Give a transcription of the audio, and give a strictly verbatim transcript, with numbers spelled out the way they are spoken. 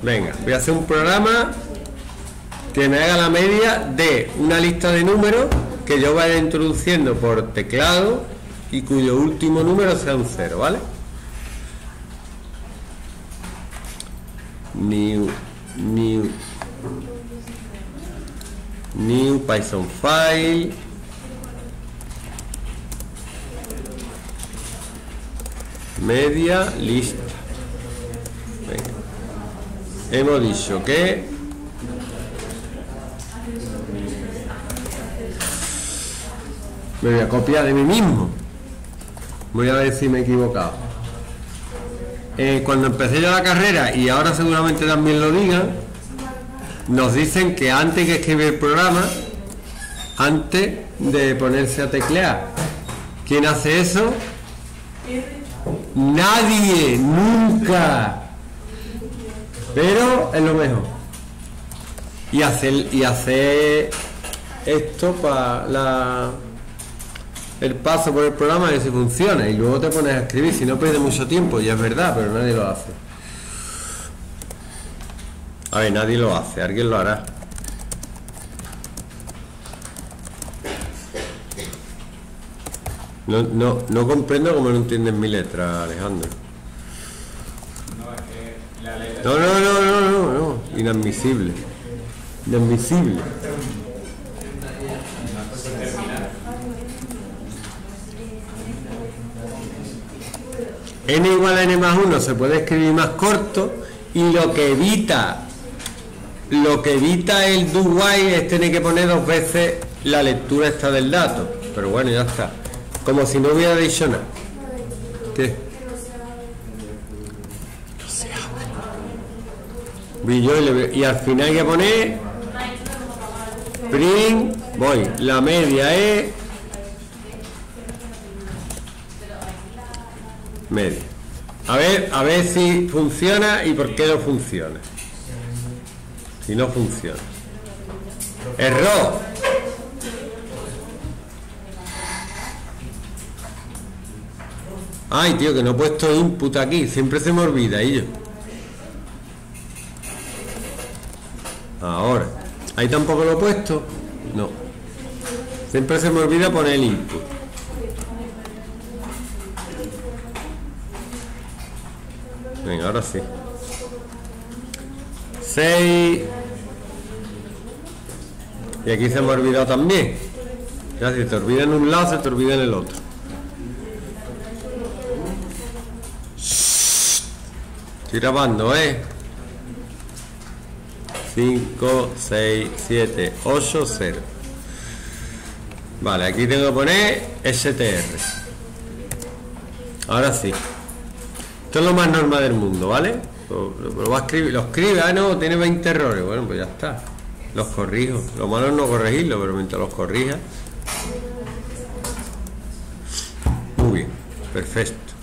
Venga, voy a hacer un programa que me haga la media de una lista de números que yo vaya introduciendo por teclado y cuyo último número sea un cero, ¿vale? New, new, new Python file. Media lista. Venga. Hemos dicho que me voy a copiar de mí mismo. Voy a ver si me he equivocado. Eh, cuando empecé yo la carrera, y ahora seguramente también lo digan, nos dicen que antes que escribir el programa, antes de ponerse a teclear, ¿quién hace eso? Nadie, nunca. Pero es lo mejor. Y hacer, y hacer esto para la el paso por el programa, que si funciona, y luego te pones a escribir, si no pierde mucho tiempo, y es verdad, pero nadie lo hace. A ver, nadie lo hace, alguien lo hará. No, no, no comprendo cómo no entiendes mi letra, Alejandro. No, no, no, no, no, no. Inadmisible. Inadmisible. N igual a n más uno se puede escribir más corto, y lo que evita lo que evita el do while es tener que poner dos veces la lectura esta del dato. Pero bueno, ya está. Como si no hubiera dicho nada. ¿Qué? No se abre. Y, yo, y al final hay que poner print, voy, la media es media. A ver, a ver si funciona y por qué no funciona. Si no funciona. Error. Ay, tío, que no he puesto input aquí. Siempre se me olvida, y yo. Ahora. Ahí tampoco lo he puesto. No. Siempre se me olvida poner el input. Venga, ahora sí. seis. Y aquí se me ha olvidado también. Ya, si te olvida en un lado, se te olvida en el otro. Estoy grabando, ¿eh? cinco, seis, siete, ocho, cero. Vale, aquí tengo que poner S T R. Ahora sí. Esto es lo más normal del mundo, ¿vale? Lo, lo, lo va a escribir, lo escribe, ah, no, tiene veinte errores. Bueno, pues ya está. Los corrijo. Lo malo es no corregirlo, pero mientras los corrija. Muy bien, perfecto.